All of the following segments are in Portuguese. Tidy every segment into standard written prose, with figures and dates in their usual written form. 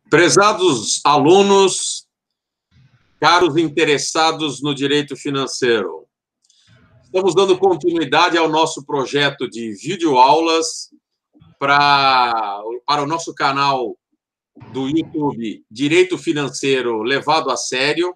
Prezados alunos, caros interessados no direito financeiro, estamos dando continuidade ao nosso projeto de videoaulas para o nosso canal do YouTube Direito Financeiro Levado a Sério.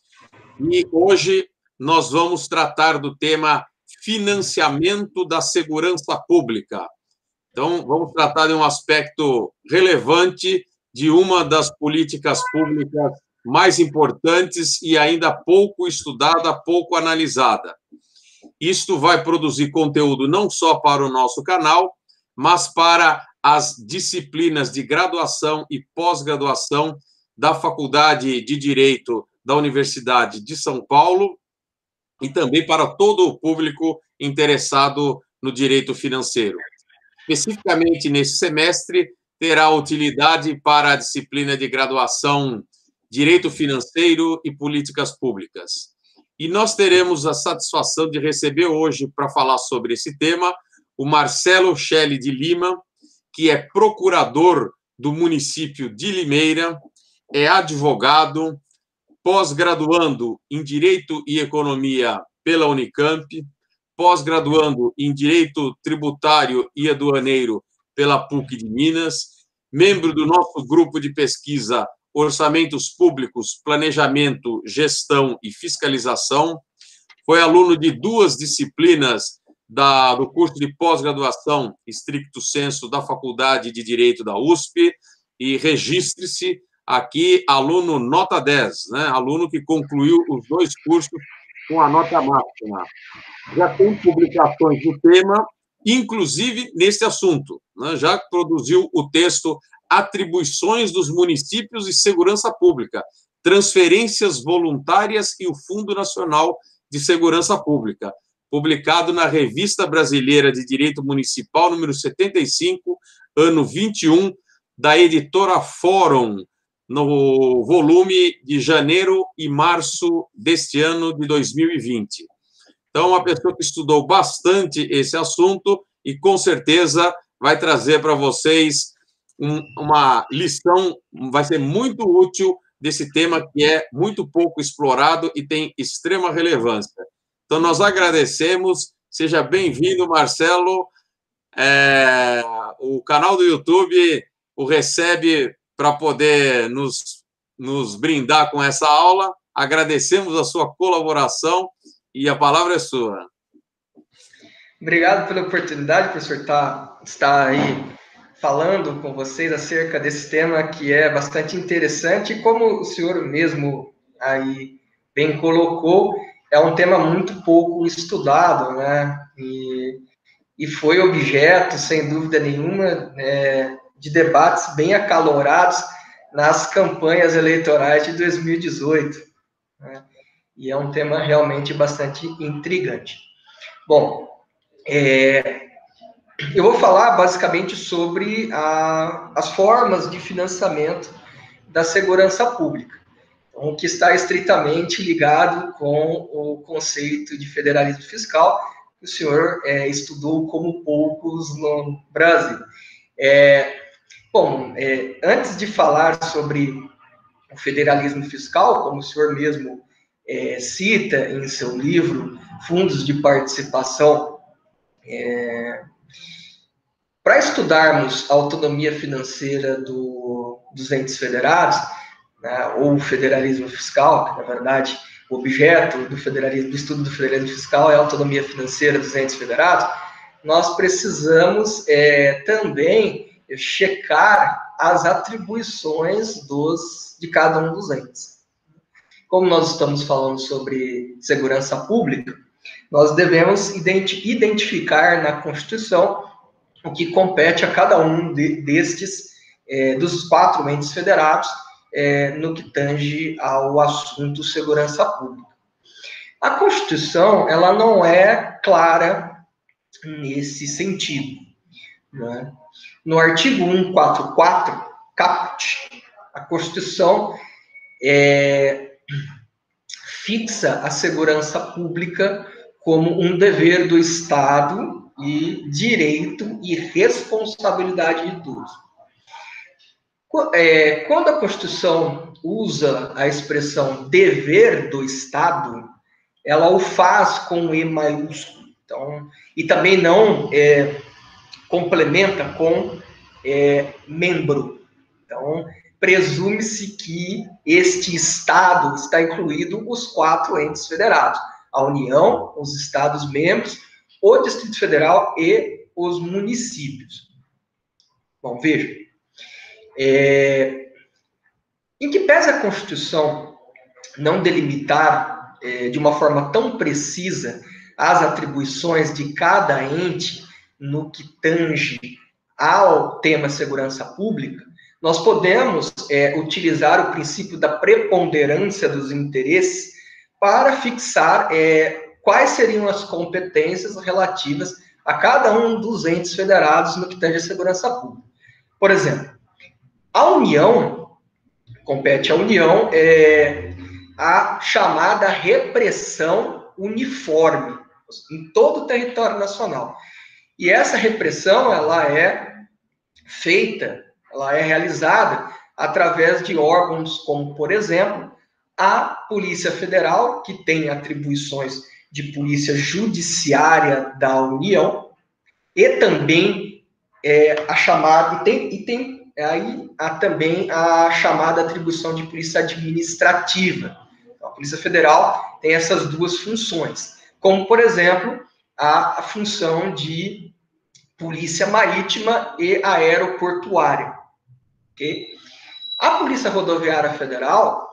E hoje nós vamos tratar do tema financiamento da segurança pública. Então, vamos tratar de um aspecto relevante de uma das políticas públicas mais importantes e ainda pouco estudada, pouco analisada. Isto vai produzir conteúdo não só para o nosso canal, mas para as disciplinas de graduação e pós-graduação da Faculdade de Direito da Universidade de São Paulo e também para todo o público interessado no direito financeiro. Especificamente nesse semestre, terá utilidade para a disciplina de graduação Direito Financeiro e Políticas Públicas. E nós teremos a satisfação de receber hoje, para falar sobre esse tema, o Marcelo Schelli de Lima, que é procurador do município de Limeira, é advogado, pós-graduando em Direito e Economia pela Unicamp, pós-graduando em Direito Tributário e Aduaneiro pela PUC de Minas, membro do nosso grupo de pesquisa Orçamentos Públicos, Planejamento, Gestão e Fiscalização, foi aluno de duas disciplinas do curso de pós-graduação Stricto Sensu da Faculdade de Direito da USP, e registre-se aqui aluno nota 10, né? Aluno que concluiu os dois cursos com a nota máxima. Já tem publicações do tema, inclusive nesse assunto, né? Já produziu o texto Atribuições dos Municípios e Segurança Pública, Transferências Voluntárias e o Fundo Nacional de Segurança Pública, publicado na Revista Brasileira de Direito Municipal, número 75, ano 21, da editora Fórum, no volume de janeiro e março deste ano de 2020. Então, uma pessoa que estudou bastante esse assunto e, com certeza, vai trazer para vocês uma lição, vai ser muito útil desse tema que é muito pouco explorado e tem extrema relevância. Então, nós agradecemos. Seja bem-vindo, Marcelo. O canal do YouTube o recebe para poder nos brindar com essa aula. Agradecemos a sua colaboração e a palavra é sua. Obrigado pela oportunidade, professor, estar aí falando com vocês acerca desse tema que é bastante interessante. E como o senhor mesmo aí bem colocou, é um tema muito pouco estudado, né? E foi objeto, sem dúvida nenhuma, de debates bem acalorados nas campanhas eleitorais de 2018. Né? E é um tema realmente bastante intrigante. Bom, eu vou falar basicamente sobre as formas de financiamento da segurança pública, o que está estritamente ligado com o conceito de federalismo fiscal, que o senhor estudou como poucos no Brasil. Antes de falar sobre o federalismo fiscal, como o senhor mesmo cita em seu livro, Fundos de Participação, para estudarmos a autonomia financeira dos entes federados, né, ou o federalismo fiscal, que, na verdade, o objeto do estudo do federalismo fiscal é a autonomia financeira dos entes federados, nós precisamos também checar as atribuições de cada um dos entes. Como nós estamos falando sobre segurança pública, nós devemos identificar na Constituição o que compete a cada um dos 4 entes federados, no que tange ao assunto segurança pública. A Constituição, ela não é clara nesse sentido. Né? No artigo 144, caput, a Constituição fixa a segurança pública como um dever do Estado e direito e responsabilidade de todos. Quando a Constituição usa a expressão dever do Estado, ela o faz com E maiúsculo. Então, e também não complementa com membro. Então, presume-se que este Estado está incluído os 4 entes federados: a União, os Estados-membros, o Distrito Federal e os municípios. Bom, veja. Em que pese a Constituição não delimitar de uma forma tão precisa as atribuições de cada ente no que tange ao tema segurança pública, nós podemos utilizar o princípio da preponderância dos interesses para fixar quais seriam as competências relativas a cada um dos entes federados no que tange a segurança pública. Por exemplo, a União, compete à União a chamada repressão uniforme em todo o território nacional. E essa repressão, ela é feita, ela é realizada através de órgãos como, por exemplo, a Polícia Federal, que tem atribuições de polícia judiciária da União, e também a chamada, aí há também a chamada atribuição de polícia administrativa. Então, a Polícia Federal tem essas duas funções, como, por exemplo, a função de polícia marítima e aeroportuária. Okay? A Polícia Rodoviária Federal,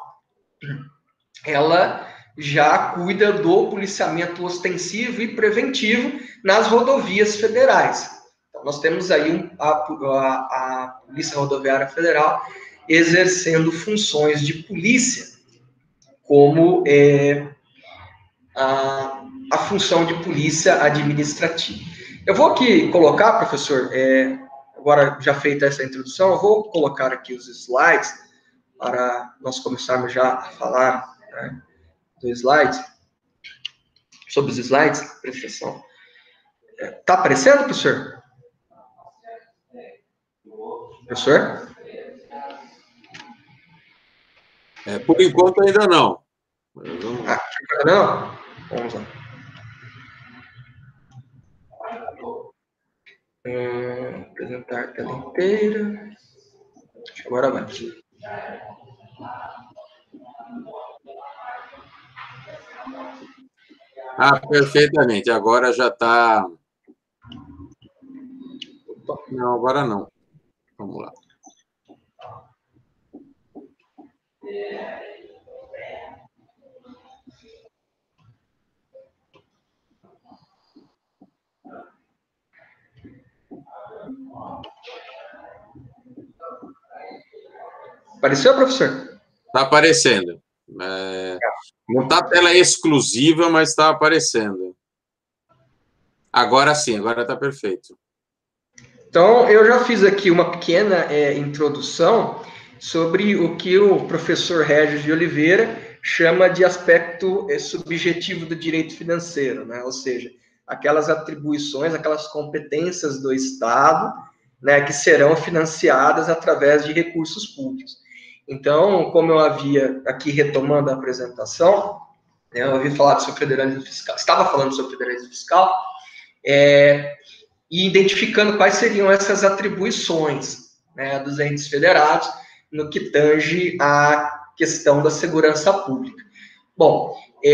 ela já cuida do policiamento ostensivo e preventivo nas rodovias federais. Então, nós temos aí a Polícia Rodoviária Federal exercendo funções de polícia, como a função de polícia administrativa. Eu vou aqui colocar, professor, agora já feita essa introdução, eu vou colocar aqui os slides para nós começarmos já a falar, né, sobre os slides, presta atenção. Está aparecendo, professor? Professor? Por enquanto ainda não. Não? Vamos lá. Apresentar a tela inteira. Agora vai. Perfeitamente. Agora já está... Não, agora não. Vamos lá. Apareceu, professor? Está aparecendo. Não está tela exclusiva, mas está aparecendo. Agora sim, agora está perfeito. Então, eu já fiz aqui uma pequena introdução sobre o que o professor Regis de Oliveira chama de aspecto subjetivo do direito financeiro, né? Ou seja, aquelas atribuições, aquelas competências do Estado, né, que serão financiadas através de recursos públicos. Então, como eu havia aqui retomando a apresentação, né, eu havia falado sobre federalismo fiscal, estava falando sobre federalismo fiscal, e identificando quais seriam essas atribuições, né, dos entes federados no que tange à questão da segurança pública. Bom,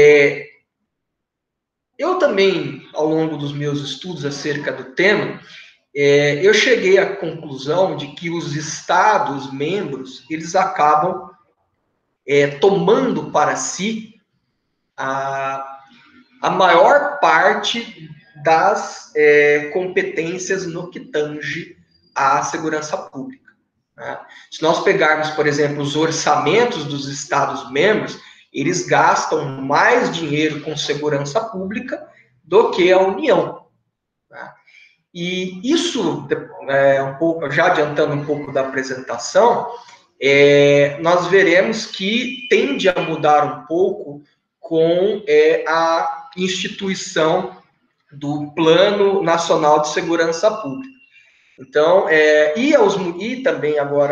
eu também, ao longo dos meus estudos acerca do tema, eu cheguei à conclusão de que os Estados-membros, eles acabam tomando para si a maior parte das competências no que tange à segurança pública, né? Se nós pegarmos, por exemplo, os orçamentos dos Estados-membros, eles gastam mais dinheiro com segurança pública do que a União, né? E isso, um pouco, já adiantando um pouco da apresentação, nós veremos que tende a mudar um pouco com a instituição do Plano Nacional de Segurança Pública. Então, e também agora,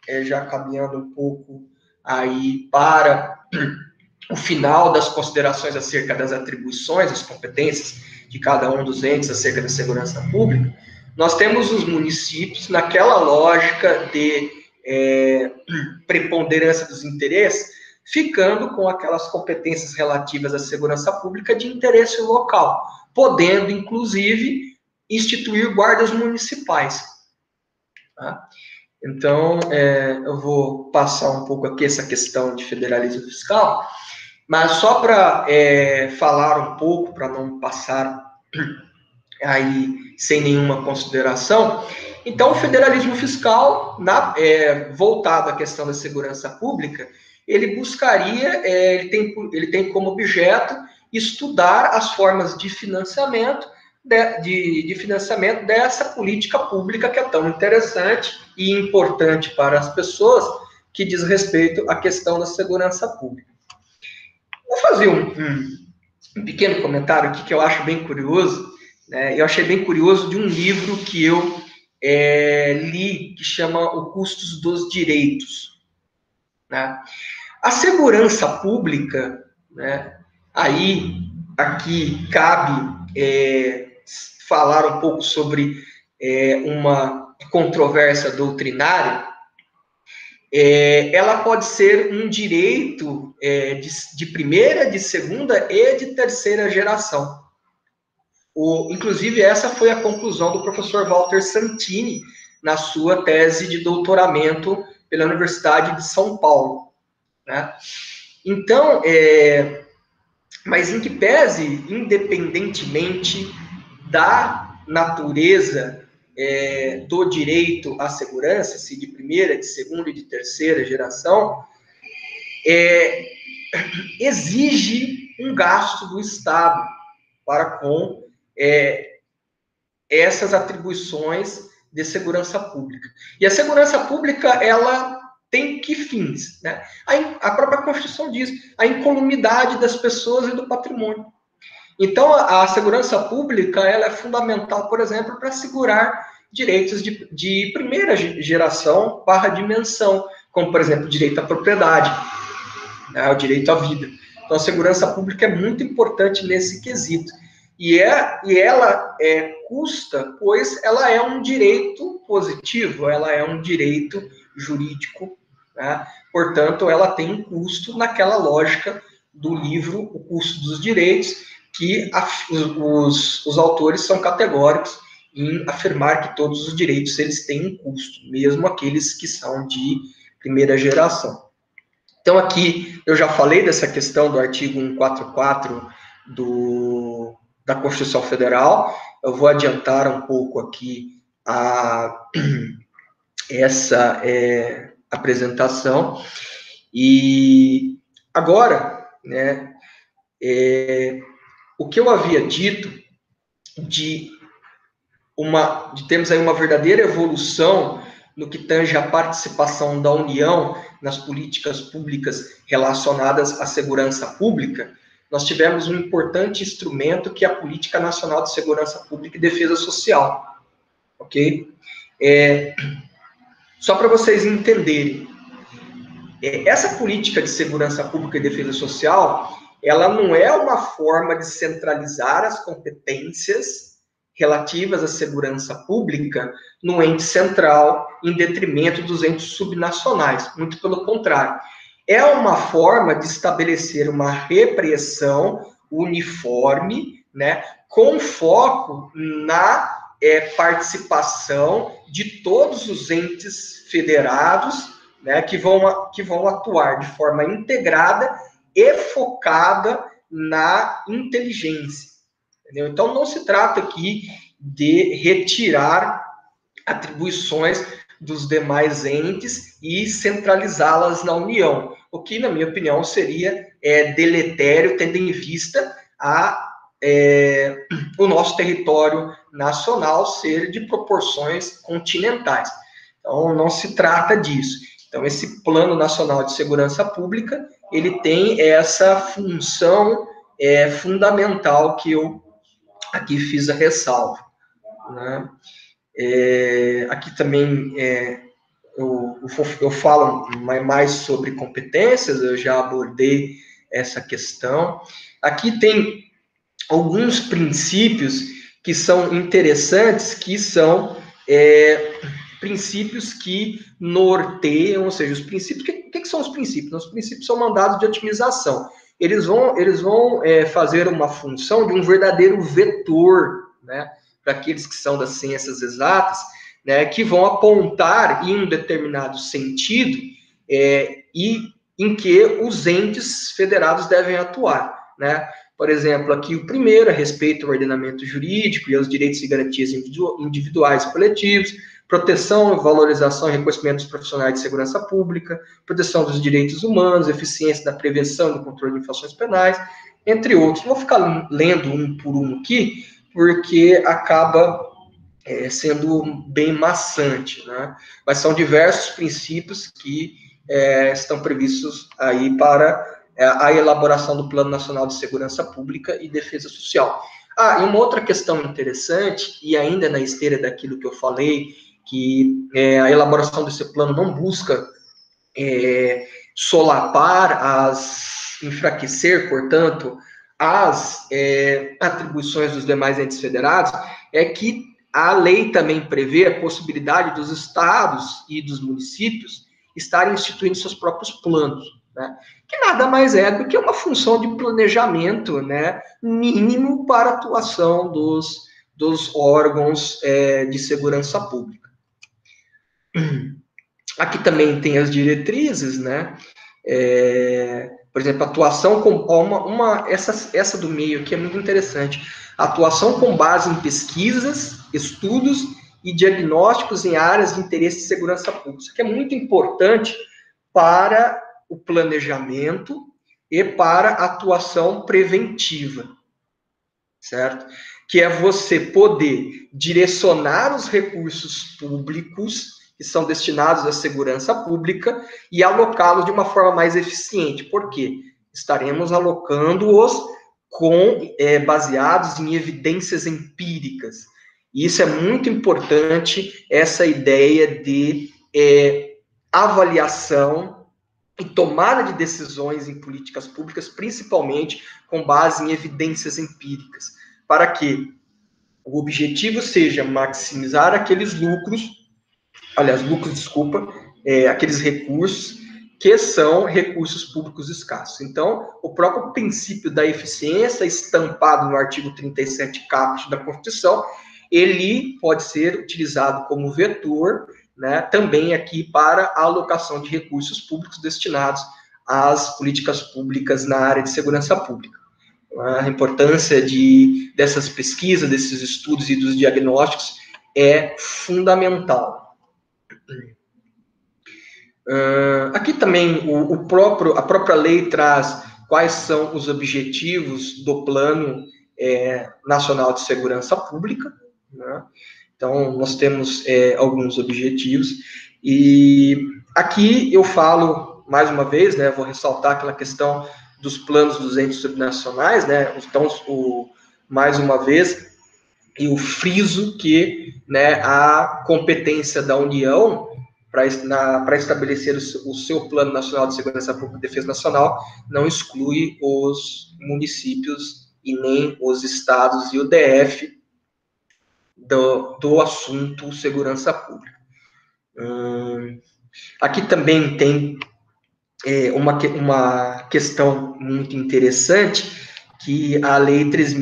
já caminhando um pouco aí para o final das considerações acerca das atribuições, as competências de cada um dos entes acerca da segurança pública, nós temos os municípios naquela lógica de preponderância dos interesses, ficando com aquelas competências relativas à segurança pública de interesse local, podendo, inclusive, instituir guardas municipais. Tá? Então, eu vou passar um pouco aqui essa questão de federalismo fiscal, mas só para falar um pouco, para não passar aí sem nenhuma consideração. Então, o federalismo fiscal, voltado à questão da segurança pública, ele buscaria, ele tem como objeto estudar as formas de financiamento, de financiamento dessa política pública que é tão interessante e importante para as pessoas, que diz respeito à questão da segurança pública. Vou fazer um pequeno comentário aqui que eu acho bem curioso. Eu achei bem curioso de um livro que eu li, que chama O Custos dos Direitos. Né? A segurança pública, né, aqui cabe falar um pouco sobre uma controvérsia doutrinária. Ela pode ser um direito de primeira, de segunda e de terceira geração. Inclusive, essa foi a conclusão do professor Walter Santini na sua tese de doutoramento pela Universidade de São Paulo. Né? Então, mas em que pese, independentemente da natureza do direito à segurança, se de primeira, de segunda e de terceira geração, exige um gasto do Estado para com essas atribuições de segurança pública. E a segurança pública, ela tem que fins? Né? A própria Constituição diz, a incolumidade das pessoas e do patrimônio. Então, a segurança pública, ela é fundamental, por exemplo, para assegurar direitos de primeira geração / dimensão, como, por exemplo, o direito à propriedade, né, o direito à vida. Então, a segurança pública é muito importante nesse quesito. E ela custa, pois ela é um direito positivo, ela é um direito jurídico, né? Portanto, ela tem um custo naquela lógica do livro O Custo dos Direitos, que os autores são categóricos em afirmar que todos os direitos eles têm um custo, mesmo aqueles que são de primeira geração. Então, aqui eu já falei dessa questão do artigo 144 da Constituição Federal. Eu vou adiantar um pouco aqui essa apresentação. E agora, né, o que eu havia dito de termos aí uma verdadeira evolução no que tange a participação da União nas políticas públicas relacionadas à segurança pública, nós tivemos um importante instrumento que é a Política Nacional de Segurança Pública e Defesa Social. Ok? Só para vocês entenderem, essa política de segurança pública e defesa social, ela não é uma forma de centralizar as competências relativas à segurança pública no ente central, em detrimento dos entes subnacionais. Muito pelo contrário. É uma forma de estabelecer uma repressão uniforme, né, com foco na participação de todos os entes federados, né, que vão atuar de forma integrada e focada na inteligência. Entendeu? Então, não se trata aqui de retirar atribuições dos demais entes e centralizá-las na União, o que, na minha opinião, seria deletério, tendo em vista o nosso território nacional ser de proporções continentais. Então, não se trata disso. Então, esse Plano Nacional de Segurança Pública, ele tem essa função fundamental que eu aqui fiz a ressalva. Né? Aqui também eu falo mais sobre competências, eu já abordei essa questão. Aqui tem alguns princípios que são interessantes, que são princípios que norteiam, ou seja, os princípios, o que são os princípios? Os princípios são mandados de otimização. Eles vão fazer uma função de um verdadeiro vetor, né, para aqueles que são das ciências exatas, né, que vão apontar em um determinado sentido e em que os entes federados devem atuar, né? Por exemplo, aqui o primeiro, a respeito ao ordenamento jurídico e aos direitos e garantias individuais e coletivos, proteção, valorização e reconhecimento dos profissionais de segurança pública, proteção dos direitos humanos, eficiência da prevenção e do controle de infrações penais, entre outros. Vou ficar lendo um por um aqui, porque acaba sendo bem maçante, né? Mas são diversos princípios que estão previstos aí para a elaboração do Plano Nacional de Segurança Pública e Defesa Social. E uma outra questão interessante, e ainda na esteira daquilo que eu falei, que a elaboração desse plano não busca solapar, enfraquecer, portanto, as atribuições dos demais entes federados, é que a lei também prevê a possibilidade dos estados e dos municípios estarem instituindo seus próprios planos, né? Que nada mais é do que uma função de planejamento, né, mínimo para a atuação dos órgãos de segurança pública. Aqui também tem as diretrizes, né? Por exemplo, atuação com essa do meio aqui é muito interessante. Atuação com base em pesquisas, estudos e diagnósticos em áreas de interesse de segurança pública. Isso aqui é muito importante para o planejamento e para a atuação preventiva, certo? Que é você poder direcionar os recursos públicos que são destinados à segurança pública e alocá-los de uma forma mais eficiente. Por quê? Estaremos alocando-os baseados em evidências empíricas. E isso é muito importante, essa ideia de avaliação e tomada de decisões em políticas públicas, principalmente com base em evidências empíricas, para que o objetivo seja maximizar aqueles aqueles recursos que são recursos públicos escassos. Então, o próprio princípio da eficiência, estampado no artigo 37 caput da Constituição, ele pode ser utilizado como vetor, né, também aqui para a alocação de recursos públicos destinados às políticas públicas na área de segurança pública. A importância dessas pesquisas, desses estudos e dos diagnósticos é fundamental. Aqui também a própria lei traz quais são os objetivos do Plano Nacional de Segurança Pública, né? Então, nós temos alguns objetivos, e aqui eu falo, mais uma vez, né, vou ressaltar aquela questão dos planos dos entes subnacionais, né? Então, mais uma vez, eu friso que, né, a competência da União para estabelecer o seu Plano Nacional de Segurança Pública e Defesa Nacional não exclui os municípios e nem os estados e o DF do assunto segurança pública. Aqui também tem uma questão muito interessante, que a Lei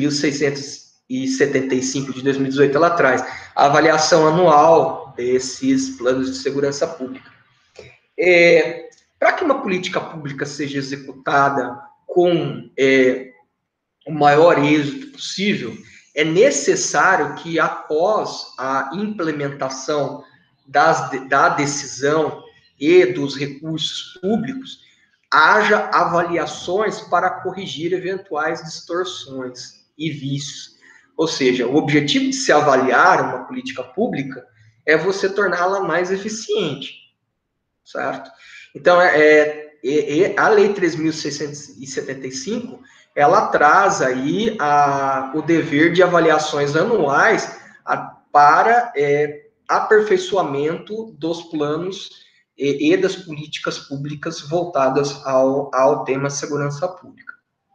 3.675 de 2018, ela traz a avaliação anual desses planos de segurança pública. Para que uma política pública seja executada com o maior êxito possível, é necessário que, após a implementação da decisão e dos recursos públicos, haja avaliações para corrigir eventuais distorções e vícios. Ou seja, o objetivo de se avaliar uma política pública é você torná-la mais eficiente, certo? Então, a Lei 3.675, ela traz aí o dever de avaliações anuais para aperfeiçoamento dos planos e das políticas públicas voltadas ao tema segurança pública.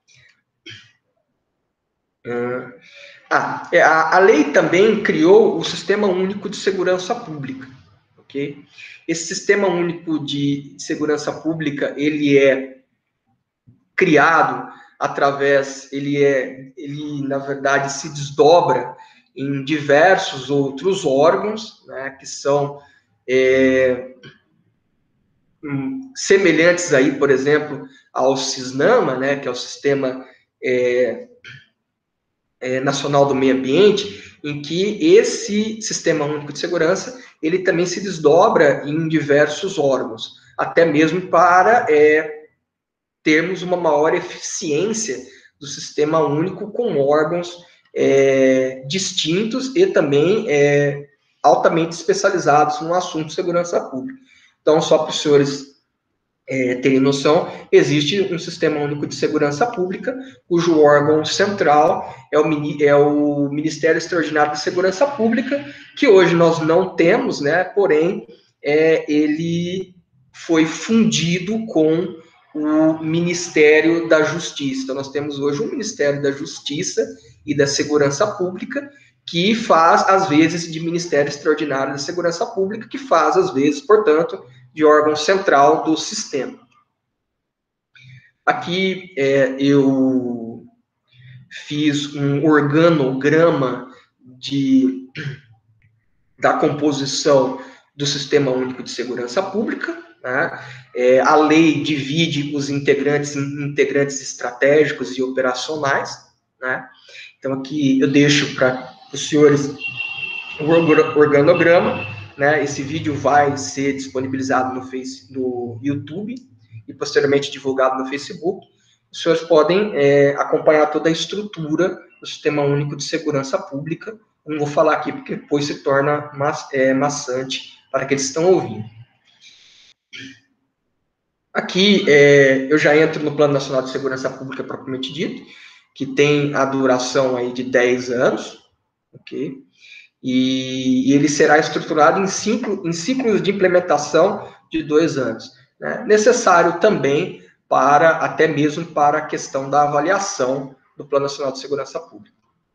A lei também criou o Sistema Único de Segurança Pública, ok? Esse Sistema Único de Segurança Pública, ele é criado ele na verdade se desdobra em diversos outros órgãos, né, que são semelhantes aí, por exemplo, ao SISNAMA, né, que é o Sistema Nacional do Meio Ambiente, em que esse Sistema Único de Segurança, ele também se desdobra em diversos órgãos, até mesmo para termos uma maior eficiência do Sistema Único com órgãos distintos e também altamente especializados no assunto de segurança pública. Então, só para os senhores terem noção, existe um Sistema Único de Segurança Pública, cujo órgão central é o Ministério Extraordinário de Segurança Pública, que hoje nós não temos, né? Porém, ele foi fundido com o Ministério da Justiça. Então, nós temos hoje o Ministério da Justiça e da Segurança Pública, que faz, às vezes, de Ministério Extraordinário da Segurança Pública, que faz, às vezes, portanto, de órgão central do sistema. Aqui eu fiz um organograma da composição do Sistema Único de Segurança Pública, né? A lei divide os integrantes em integrantes estratégicos e operacionais, né? Então, aqui eu deixo para os senhores o organograma, né? Esse vídeo vai ser disponibilizado no YouTube e posteriormente divulgado no Facebook. Os senhores podem acompanhar toda a estrutura do Sistema Único de Segurança Pública. Não vou falar aqui porque depois se torna maçante para aqueles que estão ouvindo. Aqui eu já entro no Plano Nacional de Segurança Pública propriamente dito, que tem a duração aí de 10 anos, ok? E ele será estruturado em ciclos de implementação de 2 anos, né? Necessário também até mesmo para a questão da avaliação do Plano Nacional de Segurança Pública.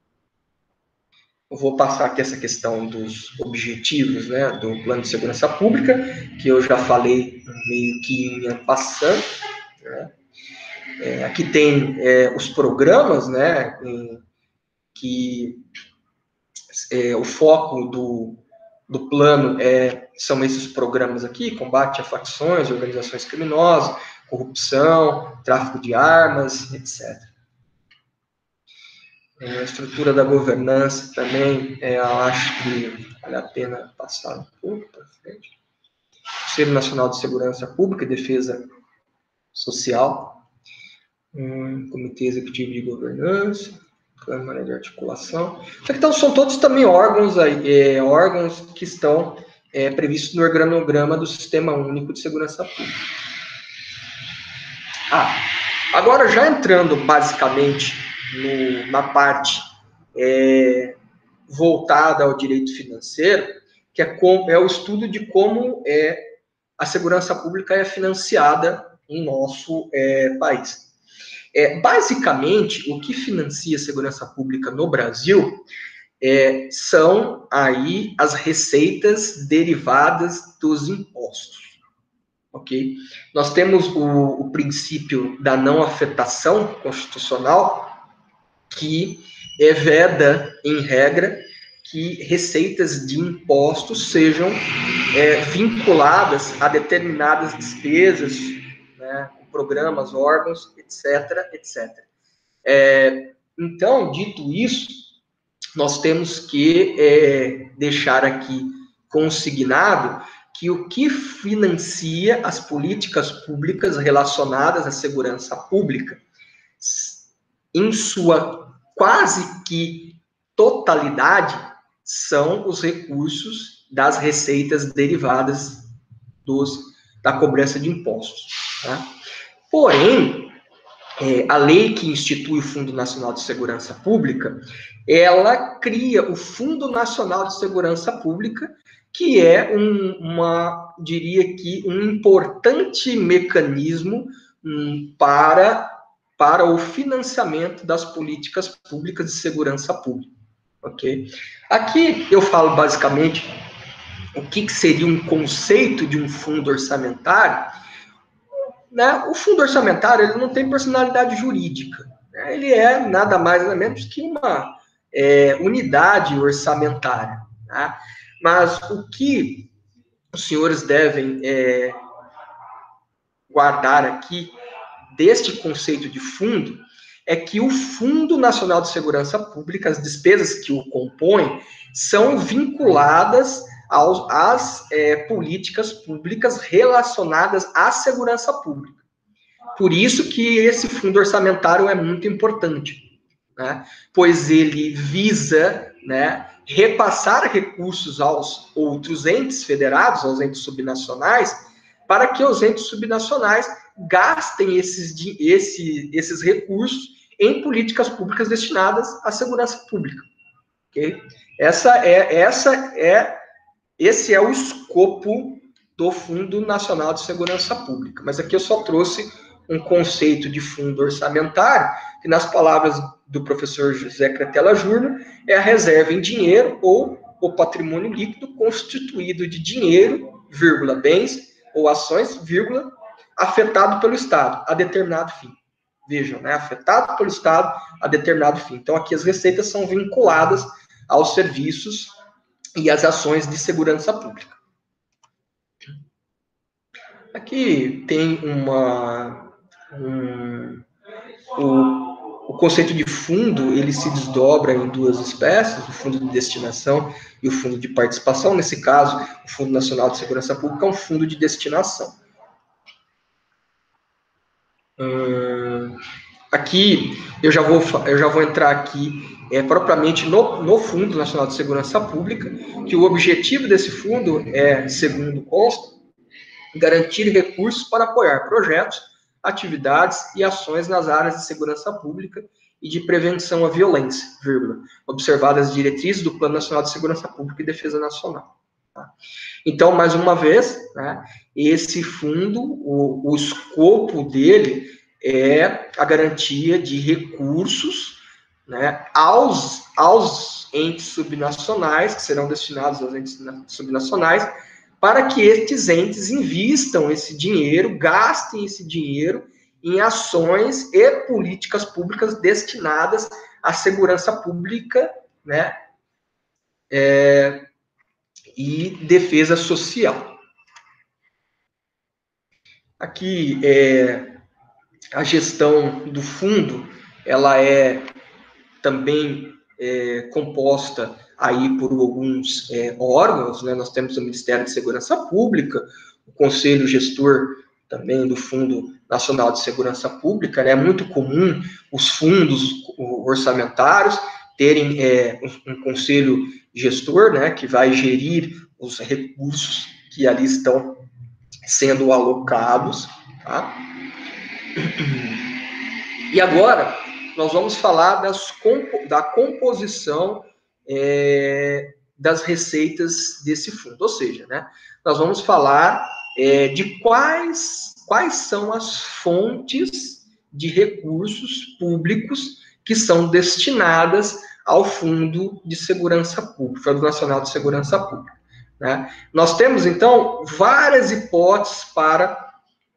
Eu vou passar aqui essa questão dos objetivos, né, do Plano de Segurança Pública, que eu já falei meio que em passando, né? Aqui tem os programas, né, que o foco do plano são esses programas aqui: combate a facções, organizações criminosas, corrupção, tráfico de armas, etc. A estrutura da governança também, eu acho que vale a pena passar um pouco para frente. Conselho Nacional de Segurança Pública e Defesa Social, Comitê Executivo de Governança, Câmara de Articulação. Então, são todos também órgãos que estão previstos no organograma do Sistema Único de Segurança Pública. Agora, já entrando basicamente na parte voltada ao direito financeiro, que é o estudo de como a segurança pública é financiada em nosso país. Basicamente, o que financia a segurança pública no Brasil são aí as receitas derivadas dos impostos. Ok? Nós temos o princípio da não afetação constitucional, que veda, em regra, que receitas de impostos sejam vinculadas a determinadas despesas, né, programas, órgãos, etc., etc. Então, dito isso, nós temos que deixar aqui consignado que o que financia as políticas públicas relacionadas à segurança pública, em sua quase que totalidade, são os recursos das receitas derivadas da cobrança de impostos. Tá? Porém, a lei que institui o Fundo Nacional de Segurança Pública, ela cria o Fundo Nacional de Segurança Pública, que é diria que um importante mecanismo para o financiamento das políticas públicas de segurança pública, ok? Aqui eu falo basicamente o que seria um conceito de um fundo orçamentário, né? O fundo orçamentário ele não tem personalidade jurídica, né? Ele é nada mais nada menos que uma unidade orçamentária, tá? Mas o que os senhores devem guardar aqui deste conceito de fundo é que o Fundo Nacional de Segurança Pública, as despesas que o compõem, são vinculadas às políticas públicas relacionadas à segurança pública. Por isso que esse fundo orçamentário é muito importante, né? Pois ele visa, né, repassar recursos aos outros entes federados, aos entes subnacionais, para que os entes subnacionais gastem esses recursos em políticas públicas destinadas à segurança pública. Okay? Esse é o escopo do Fundo Nacional de Segurança Pública. Mas aqui eu só trouxe um conceito de fundo orçamentário, que nas palavras do professor José Cretella Júnior, é a reserva em dinheiro ou o patrimônio líquido constituído de dinheiro, vírgula, bens ou ações, vírgula, afetado pelo Estado a determinado fim. Vejam, né? Afetado pelo Estado a determinado fim. Então, aqui as receitas são vinculadas aos serviços e às ações de segurança pública. Aqui tem o conceito de fundo, ele se desdobra em duas espécies, o fundo de destinação e o fundo de participação. Nesse caso, o Fundo Nacional de Segurança Pública é um fundo de destinação. Aqui, eu já vou entrar aqui propriamente no Fundo Nacional de Segurança Pública, que o objetivo desse fundo é, segundo consta, garantir recursos para apoiar projetos, atividades e ações nas áreas de segurança pública e de prevenção à violência, vírgula, observadas as diretrizes do Plano Nacional de Segurança Pública e Defesa Nacional. Tá? Então, mais uma vez, né, esse fundo, o escopo dele é a garantia de recursos, né, aos entes subnacionais, que serão destinados aos entes subnacionais, para que estes entes invistam esse dinheiro, gastem esse dinheiro em ações e políticas públicas destinadas à segurança pública, né, e defesa social. Aqui, a gestão do fundo, ela é também composta aí por alguns órgãos, né? Nós temos o Ministério de Segurança Pública, o Conselho Gestor também do Fundo Nacional de Segurança Pública, né? É muito comum os fundos orçamentários terem um conselho gestor, né, que vai gerir os recursos que ali estão sendo alocados, tá? E agora nós vamos falar da composição das receitas desse fundo, ou seja, né, nós vamos falar de quais são as fontes de recursos públicos que são destinadas ao Fundo de Segurança Pública, Fundo Nacional de Segurança Pública. Né? Nós temos, então, várias hipóteses para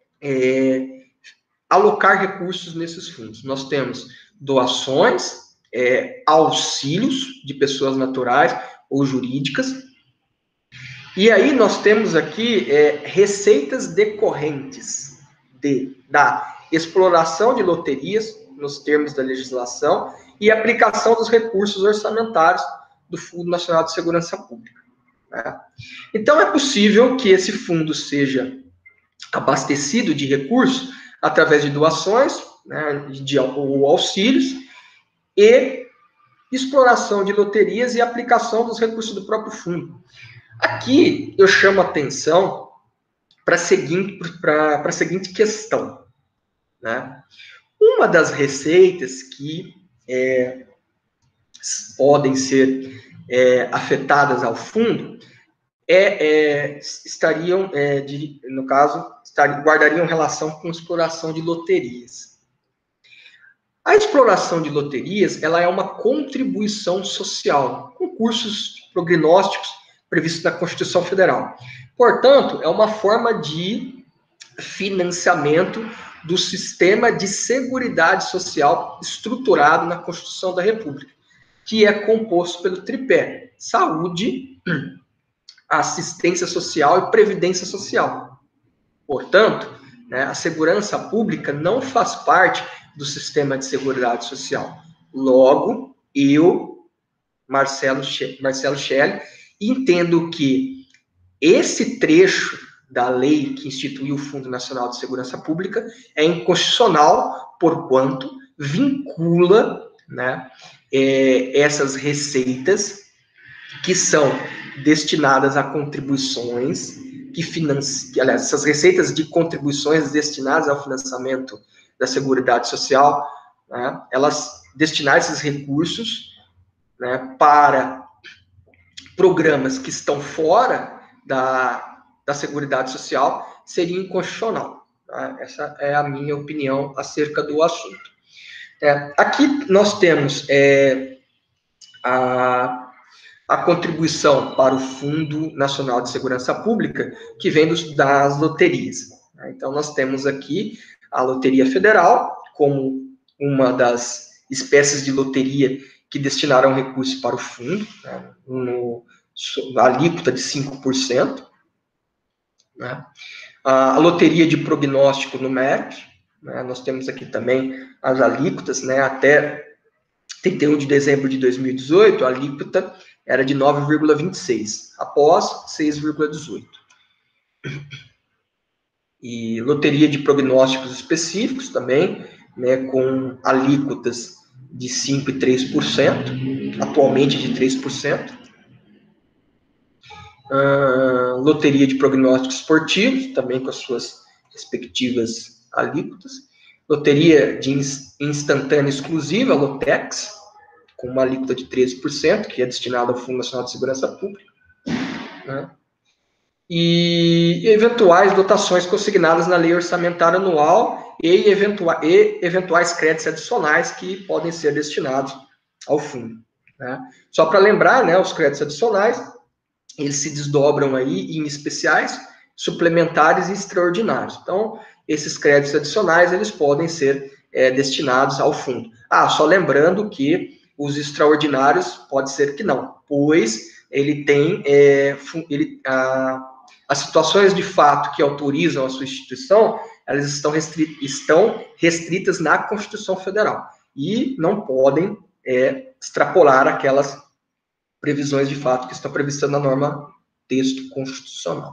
alocar recursos nesses fundos. Nós temos doações, auxílios de pessoas naturais ou jurídicas, e aí nós temos aqui receitas decorrentes da exploração de loterias, nos termos da legislação, e aplicação dos recursos orçamentários do Fundo Nacional de Segurança Pública. Né? Então, é possível que esse fundo seja abastecido de recursos através de doações, né, ou auxílios, e exploração de loterias e aplicação dos recursos do próprio fundo. Aqui eu chamo a atenção para a seguinte questão. Né? Uma das receitas que podem ser afetadas ao fundo estariam, no caso, guardariam relação com exploração de loterias. A exploração de loterias, ela é uma contribuição social, concursos prognósticos previstos na Constituição Federal. Portanto, é uma forma de financiamento do sistema de seguridade social estruturado na Constituição da República, que é composto pelo tripé: saúde, assistência social e previdência social. Portanto, né, a segurança pública não faz parte do sistema de seguridade social. Logo, eu, Marcelo Schelli, entendo que esse trecho da lei que instituiu o Fundo Nacional de Segurança Pública é inconstitucional, porquanto vincula, né, essas receitas que são destinadas a contribuições, aliás, essas receitas de contribuições destinadas ao financiamento da Seguridade Social, né, elas destinar esses recursos, né, para programas que estão fora da Seguridade Social seria inconstitucional. Tá? Essa é a minha opinião acerca do assunto. Aqui nós temos a contribuição para o Fundo Nacional de Segurança Pública, que vem das loterias. Então, nós temos aqui a Loteria Federal, como uma das espécies de loteria que destinaram recursos para o fundo, né, a alíquota de 5%. Né? A Loteria de Prognóstico Numérico, né, nós temos aqui também as alíquotas, né, até 31 de dezembro de 2018, a alíquota era de 9,26, após 6,18. E loteria de prognósticos específicos também, né, com alíquotas de 5% e 3%, atualmente de 3%. Loteria de prognósticos esportivos, também com as suas respectivas alíquotas. Loteria de instantânea exclusiva, Lotex, com uma alíquota de 13%, que é destinada ao Fundo Nacional de Segurança Pública. Né? E eventuais dotações consignadas na Lei Orçamentária Anual e eventuais créditos adicionais que podem ser destinados ao fundo. Né? Só para lembrar, né, os créditos adicionais, eles se desdobram aí em especiais, suplementares e extraordinários. Então, esses créditos adicionais, eles podem ser destinados ao fundo. Só lembrando que os extraordinários pode ser que não, pois ele tem as situações de fato que autorizam a sua instituição, elas estão restritas na Constituição Federal e não podem extrapolar aquelas previsões de fato que estão previstas na norma texto constitucional.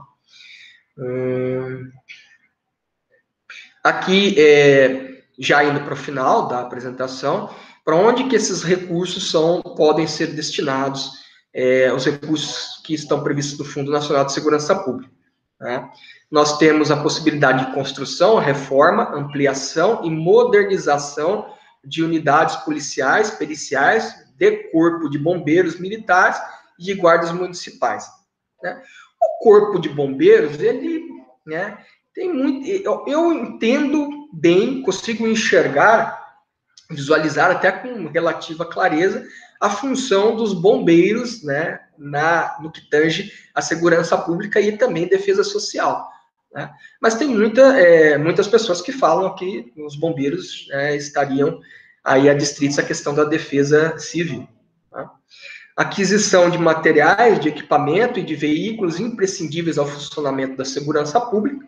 Aqui, já indo para o final da apresentação, para onde que esses recursos podem ser destinados, os recursos que estão previstos no Fundo Nacional de Segurança Pública. Né? Nós temos a possibilidade de construção, reforma, ampliação e modernização de unidades policiais, periciais, de corpo de bombeiros militares e de guardas municipais. Né? O corpo de bombeiros, ele, né, tem muito... Eu entendo bem, consigo enxergar, visualizar até com relativa clareza a função dos bombeiros, né, no que tange a segurança pública e também defesa social. Né? Mas tem muitas pessoas que falam que os bombeiros estariam aí adstritos à questão da defesa civil. Tá? Aquisição de materiais, de equipamento e de veículos imprescindíveis ao funcionamento da segurança pública.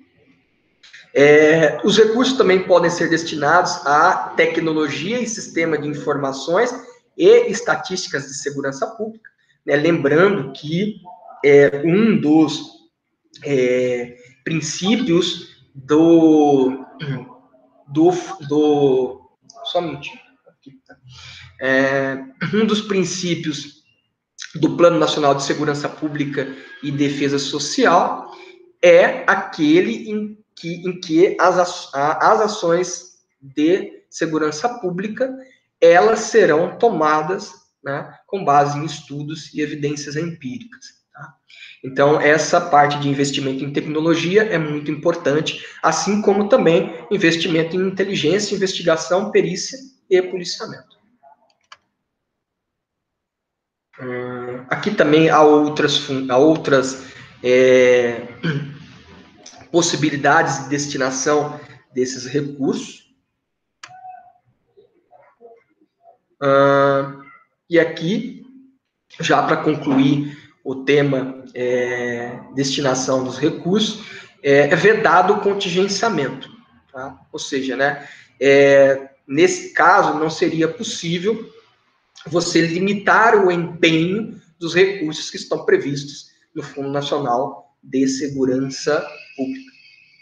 Os recursos também podem ser destinados à tecnologia e sistema de informações e estatísticas de segurança pública. Né? Lembrando que um dos princípios um dos princípios do Plano Nacional de Segurança Pública e Defesa Social é aquele em que as ações de segurança pública elas serão tomadas, né, com base em estudos e evidências empíricas. Tá? Então, essa parte de investimento em tecnologia é muito importante, assim como também investimento em inteligência, investigação, perícia e policiamento. Aqui também há outras possibilidades de destinação desses recursos. E aqui, já para concluir o tema destinação dos recursos, é vedado o contingenciamento. Tá? Ou seja, né, nesse caso, não seria possível você limitar o empenho dos recursos que estão previstos no Fundo Nacional de Segurança Pública.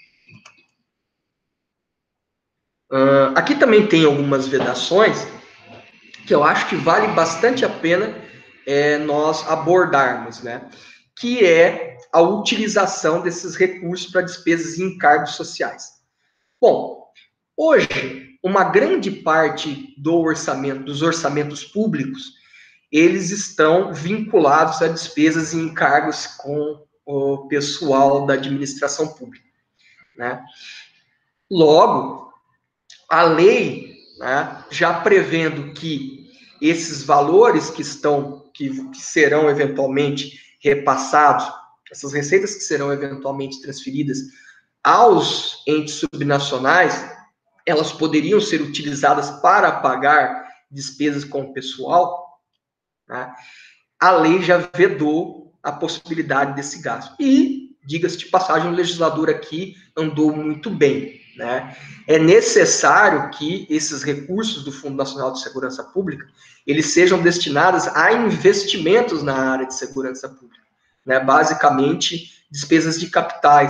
Aqui também tem algumas vedações que eu acho que vale bastante a pena nós abordarmos, né? Que é a utilização desses recursos para despesas e encargos sociais. Bom, hoje, uma grande parte dos orçamentos públicos, eles estão vinculados a despesas e encargos com o pessoal da administração pública, né? Logo, a lei, né, já prevendo que esses valores que serão eventualmente repassados, essas receitas que serão eventualmente transferidas aos entes subnacionais, elas poderiam ser utilizadas para pagar despesas com o pessoal, né? A lei já vedou a possibilidade desse gasto. E, diga-se de passagem, o legislador aqui andou muito bem, né? É necessário que esses recursos do Fundo Nacional de Segurança Pública, eles sejam destinados a investimentos na área de segurança pública, né? Basicamente, despesas de capital,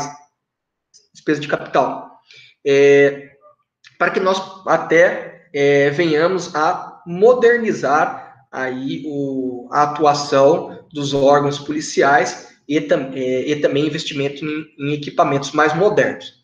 para que nós até venhamos a modernizar aí a atuação dos órgãos policiais e também investimento em equipamentos mais modernos.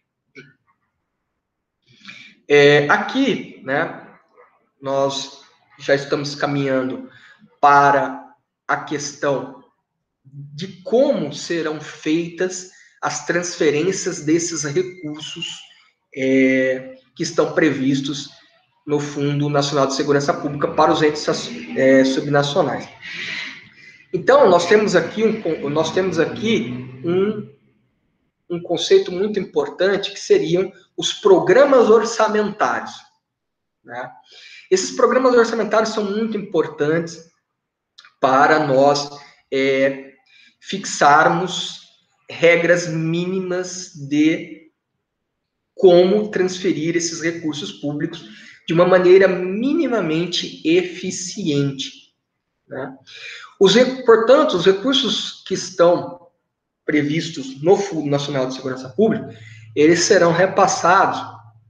Aqui, né, nós já estamos caminhando para a questão de como serão feitas as transferências desses recursos que estão previstos no Fundo Nacional de Segurança Pública para os entes subnacionais. Então, nós temos aqui um conceito muito importante, que seriam os programas orçamentários, né? Esses programas orçamentários são muito importantes para nós fixarmos regras mínimas de como transferir esses recursos públicos de uma maneira minimamente eficiente, né? Portanto, os recursos que estão previstos no Fundo Nacional de Segurança Pública, eles serão repassados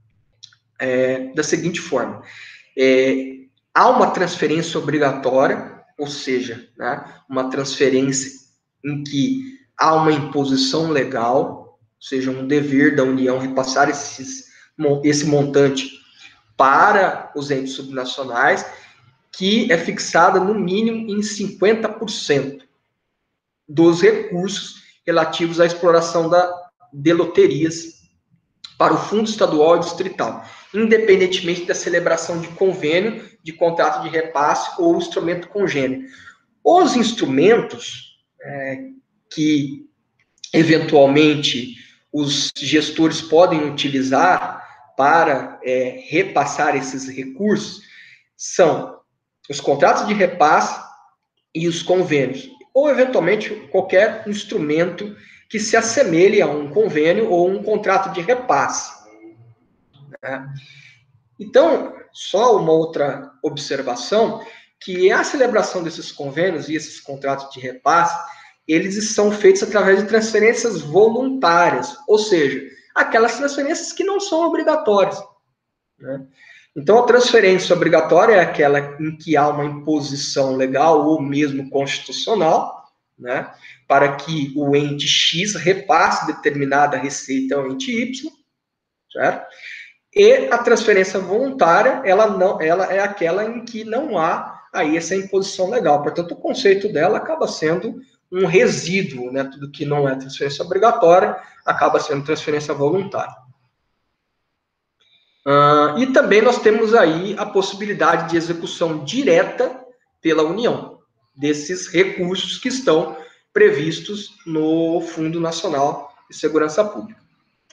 da seguinte forma. Há uma transferência obrigatória, ou seja, né, uma transferência em que há uma imposição legal, ou seja, um dever da União repassar esse montante para os entes subnacionais, que é fixada no mínimo em 50% dos recursos relativos à exploração de loterias para o Fundo Estadual e Distrital, independentemente da celebração de convênio, de contrato de repasse ou instrumento congênio. Os instrumentos que, eventualmente, os gestores podem utilizar para repassar esses recursos são os contratos de repasse e os convênios, ou, eventualmente, qualquer instrumento que se assemelhe a um convênio ou um contrato de repasse, né? Então, só uma outra observação, que a celebração desses convênios e esses contratos de repasse, eles são feitos através de transferências voluntárias, ou seja, aquelas transferências que não são obrigatórias, né? Então, a transferência obrigatória é aquela em que há uma imposição legal ou mesmo constitucional, né, para que o ente X repasse determinada receita ao ente Y, certo? E a transferência voluntária, ela é aquela em que não há aí essa imposição legal. Portanto, o conceito dela acaba sendo um resíduo, né? Tudo que não é transferência obrigatória acaba sendo transferência voluntária. E também nós temos aí a possibilidade de execução direta pela União desses recursos que estão previstos no Fundo Nacional de Segurança Pública.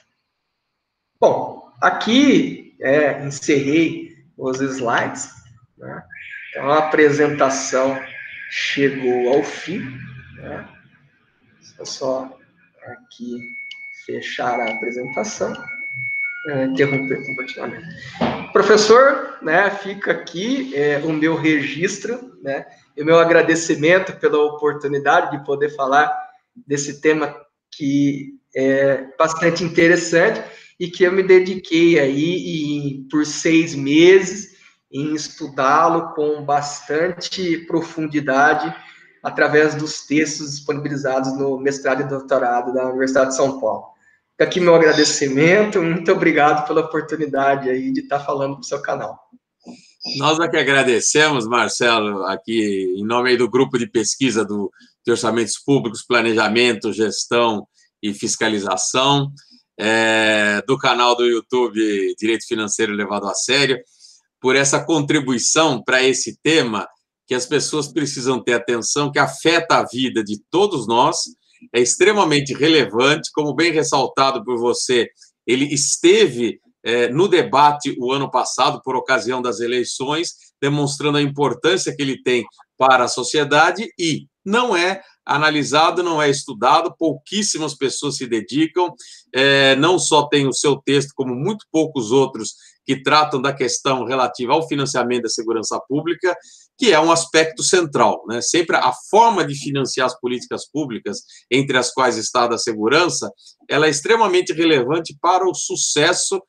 Bom, aqui encerrei os slides, né? Então a apresentação chegou ao fim, né? Vou só aqui fechar a apresentação, interromper o compartilhamento. Professor, né, fica aqui o meu registro, né, e o meu agradecimento pela oportunidade de poder falar desse tema que é bastante interessante e que eu me dediquei aí por 6 meses em estudá-lo com bastante profundidade através dos textos disponibilizados no mestrado e doutorado da Universidade de São Paulo. Fica aqui meu agradecimento, muito obrigado pela oportunidade aí de estar falando para o seu canal. Nós é que agradecemos, Marcelo, aqui em nome aí do grupo de pesquisa de orçamentos públicos, planejamento, gestão e fiscalização, do canal do YouTube Direito Financeiro Levado a Sério, por essa contribuição para esse tema que as pessoas precisam ter atenção, que afeta a vida de todos nós, é extremamente relevante, como bem ressaltado por você, ele esteve no debate o ano passado, por ocasião das eleições, demonstrando a importância que ele tem para a sociedade e não é analisado, não é estudado, pouquíssimas pessoas se dedicam, não só tem o seu texto, como muito poucos outros que tratam da questão relativa ao financiamento da segurança pública, que é um aspecto central, né? Sempre a forma de financiar as políticas públicas, entre as quais está a da segurança, ela é extremamente relevante para o sucesso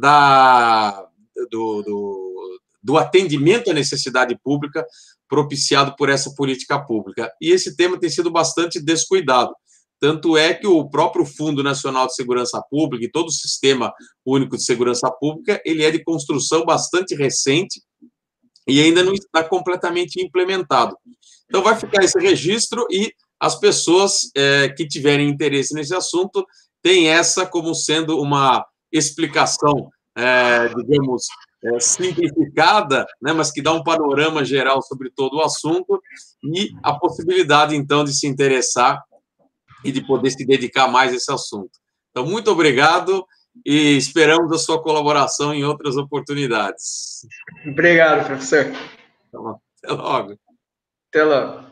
do atendimento à necessidade pública propiciado por essa política pública. E esse tema tem sido bastante descuidado. Tanto é que o próprio Fundo Nacional de Segurança Pública e todo o Sistema Único de Segurança Pública, ele é de construção bastante recente e ainda não está completamente implementado. Então, vai ficar esse registro e as pessoas que tiverem interesse nesse assunto têm essa como sendo uma explicação, digamos, simplificada, né, mas que dá um panorama geral sobre todo o assunto e a possibilidade, então, de se interessar e de poder se dedicar mais a esse assunto. Então, muito obrigado e esperamos a sua colaboração em outras oportunidades. Obrigado, professor. Então, até logo. Até logo.